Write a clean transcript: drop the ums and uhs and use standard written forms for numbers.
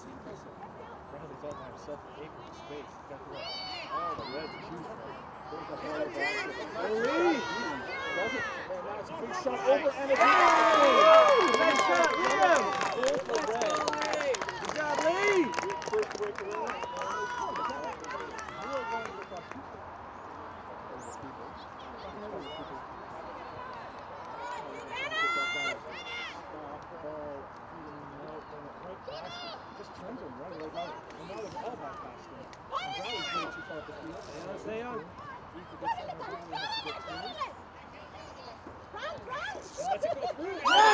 Bradley's out there, 7 acres of space. Got the Reds are huge. Does it? And now it's a big shot over and it's nice shot, Liam! Good job, Lee! First break around. Just turns him right away. And now it's all back past him. And Bradley's going too far up the field. Yeah, stay on. Let's go through.